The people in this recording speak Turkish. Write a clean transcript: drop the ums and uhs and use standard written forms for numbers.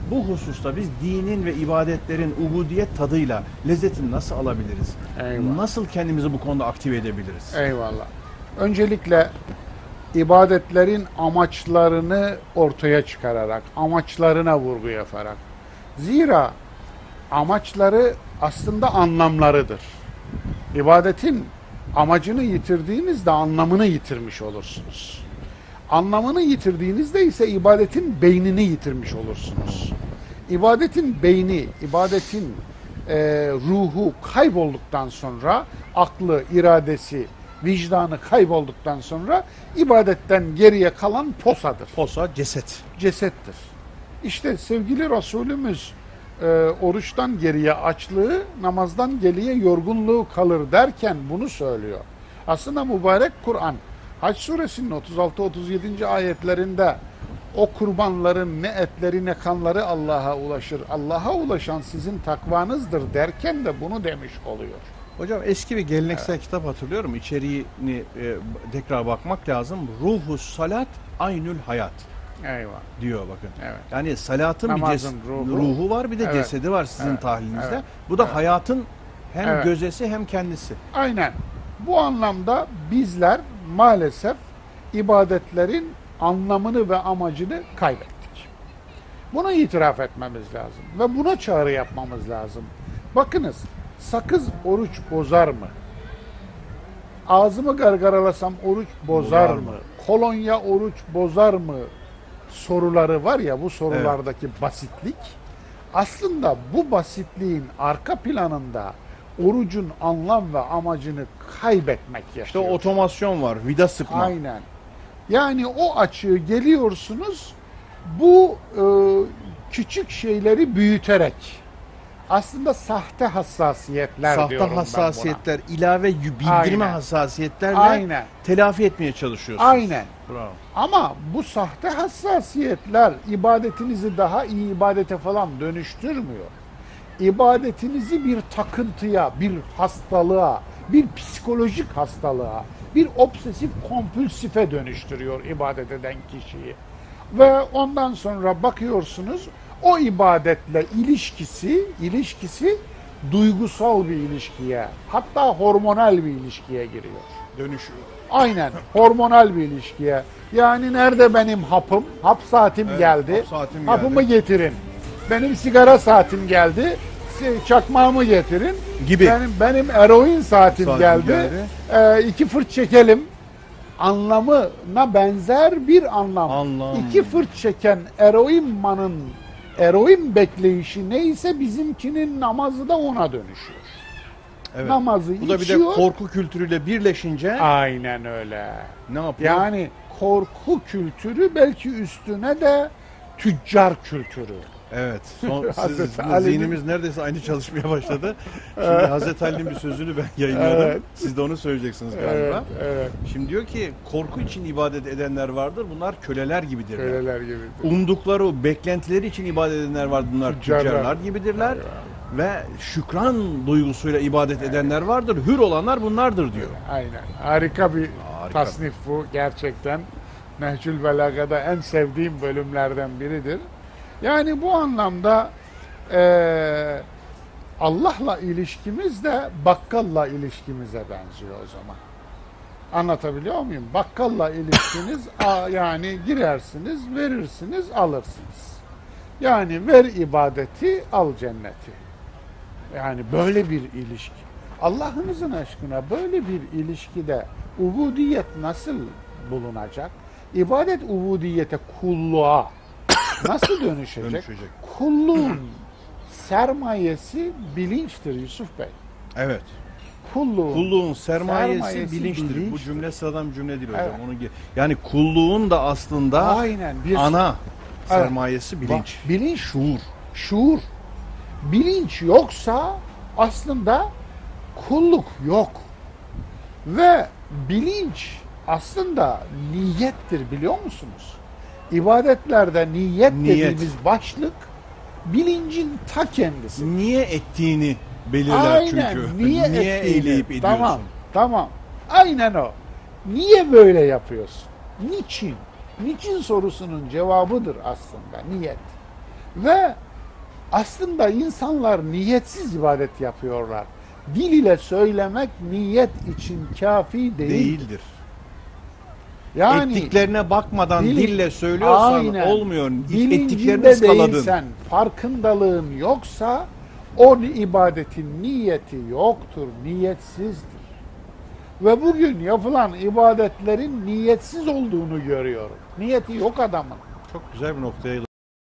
bu hususta biz dinin ve ibadetlerin ubudiyet tadıyla lezzetini nasıl alabiliriz? Eyvallah. Nasıl kendimizi bu konuda aktive edebiliriz? Eyvallah. Öncelikle ibadetlerin amaçlarını ortaya çıkararak, amaçlarına vurgu yaparak. Zira amaçları aslında anlamlarıdır. İbadetin amacını yitirdiğinizde anlamını yitirmiş olursunuz. Anlamını yitirdiğinizde ise ibadetin beynini yitirmiş olursunuz. İbadetin beyni, ibadetin ruhu kaybolduktan sonra, aklı, iradesi, vicdanı kaybolduktan sonra ibadetten geriye kalan posadır. Posa, ceset. Cesettir. İşte sevgili Resulümüz oruçtan geriye açlığı, namazdan geriye yorgunluğu kalır derken bunu söylüyor. Aslında mübarek Kur'an, Hac suresinin 36-37. ayetlerinde o kurbanların ne etleri ne kanları Allah'a ulaşır. Allah'a ulaşan sizin takvanızdır derken de bunu demiş oluyor. Hocam eski bir geleneksel kitap hatırlıyorum. İçeriğini tekrar bakmak lazım. Ruhus salat aynül hayat Eyvah. diyor bakın. Evet. Yani salatın Namazın bir ruhu var, bir de Evet. cesedi var sizin Evet. tahlilinizde. Evet. Bu da Evet. hayatın hem Evet. gözdesi hem kendisi. Aynen. Bu anlamda bizler maalesef ibadetlerin anlamını ve amacını kaybettik. Bunu itiraf etmemiz lazım ve buna çağrı yapmamız lazım. Bakınız, sakız oruç bozar mı? Ağzımı gargaralasam oruç bozar mı? Kolonya oruç bozar mı? Soruları var ya, bu sorulardaki basitlik. Aslında bu basitliğin arka planında orucun anlam ve amacını kaybetmek İşte yaşıyor. otomasyon var, vida sıkma. Aynen. Yani o açığı geliyorsunuz, bu küçük şeyleri büyüterek, aslında sahte hassasiyetler Sahte diyorum ben hassasiyetler, ilave bildirme Aynen. hassasiyetlerle Aynen. telafi etmeye çalışıyorsunuz. Aynen. Bravo. Ama bu sahte hassasiyetler ibadetinizi daha iyi ibadete falan dönüştürmüyor. İbadetinizi bir takıntıya, bir hastalığa, bir psikolojik hastalığa, bir obsesif kompulsife dönüştürüyor ibadet eden kişiyi. Ve ondan sonra bakıyorsunuz o ibadetle ilişkisi duygusal bir ilişkiye, hatta hormonal bir ilişkiye giriyor. Dönüşüyor. Aynen, hormonal bir ilişkiye. Yani nerede benim hapım? Hap saatim geldi. hap saatim Hapımı geldi. getirin. Benim sigara saatim geldi. Çakmağımı getirin. Gibi. Benim eroin saatim Saatim geldi. 2 fırt çekelim. Anlamına benzer bir anlam. 2 fırt çeken eroin bekleyişi neyse bizimkinin namazı da ona dönüşüyor. Evet. Namazı Bu da bir içiyor. de korku kültürüyle birleşince Aynen öyle. ne yapıyor? Yani korku kültürü, belki üstüne de tüccar kültürü. Evet. Hazreti Ali'nin- Zihnimiz neredeyse aynı çalışmaya başladı. Şimdi Hazreti Ali'nin bir sözünü ben yayınladım. Evet. Siz de onu söyleyeceksiniz galiba. Evet, evet. Şimdi diyor ki korku için ibadet edenler vardır. Bunlar köleler gibidirler. Köleler gibidir. Umdukları, beklentileri için ibadet edenler vardır. Bunlar Tüccarlar. tüccarlar gibidirler. Aynen. Ve şükran duygusuyla ibadet edenler vardır. Hür olanlar bunlardır diyor. Aynen. Harika bir Harika. tasnif bu gerçekten. Nehcül Belaga'da en sevdiğim bölümlerden biridir. Yani bu anlamda Allah'la ilişkimiz de bakkalla ilişkimize benziyor o zaman. Anlatabiliyor muyum? Bakkalla ilişkiniz yani girersiniz, verirsiniz, alırsınız. Yani ver ibadeti, al cenneti. Yani böyle bir ilişki. Allah'ınızın aşkına böyle bir ilişkide ubudiyet nasıl bulunacak? İbadet ubudiyete, kulluğa nasıl dönüşecek? Dönüşecek. Kulluğun sermayesi bilinçtir Yusuf Bey. Evet. Kulluğun sermayesi bilinçtir. Bu bilinçtir. cümle sıradan bir cümle değil hocam. Evet. Yani kulluğun da aslında Aynen bir ana Evet. sermayesi bilinç. Bilinç, şuur. Bilinç yoksa aslında kulluk yok. Ve bilinç aslında niyettir, biliyor musunuz? İbadetlerde niyet dediğimiz başlık bilincin ta kendisi. Niye ettiğini belirler Aynen, çünkü. niye eğleyip ediyorsun? Tamam. Aynen o. Niye böyle yapıyorsun? Niçin? Niçin sorusunun cevabıdır aslında niyet. Ve aslında insanlar niyetsiz ibadet yapıyorlar. Dil ile söylemek niyet için kafi Değildir. Yani Ettiklerine bakmadan dil- dille söylüyorsan Aynen. olmuyor. Ettiklerini Bilincinde ıskaladın. değilsen, farkındalığın yoksa o ibadetin niyeti yoktur, niyetsizdir. Ve bugün yapılan ibadetlerin niyetsiz olduğunu görüyorum. Niyeti yok adamın. Çok güzel bir noktaya